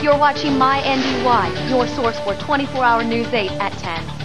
You're watching My NDY, your source for 24-hour News 8 at 10.